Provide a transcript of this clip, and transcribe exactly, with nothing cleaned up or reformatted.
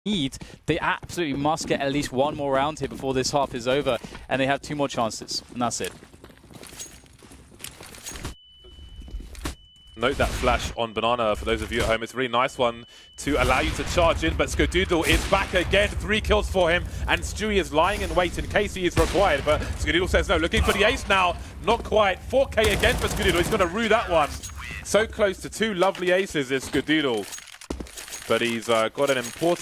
need, they absolutely must get at least one more round here before this half is over, and they have two more chances, and that's it. Note that flash on Banana for those of you at home. It's a really nice one to allow you to charge in, but Skadoodle is back again. Three kills for him, and Stewie is lying in wait in case he is required, but Skadoodle says no. Looking for the ace now. Not quite. four K again for Skadoodle. He's going to rue that one. So close to two lovely aces is Skadoodle, but he's uh, got an important